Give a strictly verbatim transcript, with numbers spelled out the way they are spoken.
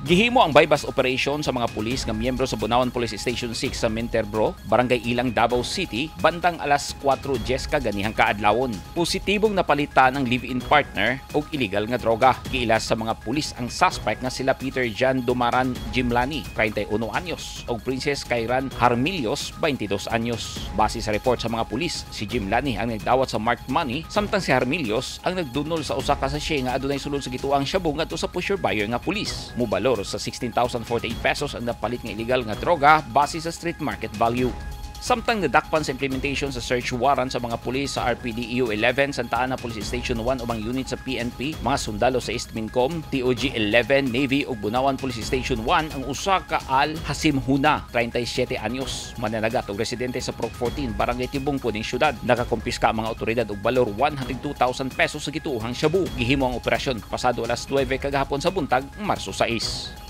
Gihimo ang bypass operation sa mga pulis nga miyembro sa Bunawan Police Station six sa Minterbro, Barangay Ilang, Davao City, bandang alas kwatro ka ganihang kaadlawon. Positibong napalitan ang live-in partner o illegal nga droga. Giilas sa mga pulis ang suspect nga sila Peter Jan Dumaran Jimlani, thirty-one anyos, o Princess Kairan Harmilios, twenty-dos anyos. Base sa report sa mga pulis, si Jimlani ang nagdawat sa marked money, samtang si Harmilios ang nagdunol sa usa ka sachet nga adunay sulod sa gituang shabu ngadto sa pusher buyer nga pulis. Mubalo sa sixteen thousand forty-eight pesos ang napalit nga illegal nga droga base sa street market value. Samtang nadakpan sa implementation sa search warrant sa mga pulis sa R P D E U eleven, Santa Ana Police Station one ubang unit sa P N P, mga sundalo sa East Mincom, T O G eleven, Navy ug Bunawan Police Station one ang usa ka Al Hasim Huna, thirty-seven anyos, mananagat ug residente sa Proc fourteen, Barangay Tibong, Puning Syudad. Nakakumpiska ang mga otoridad og balor one hundred two thousand pesos sa gituohang shabu. Gihimo ang operasyon pasado alas nuwebe kagahapon sa buntag, Marso sais.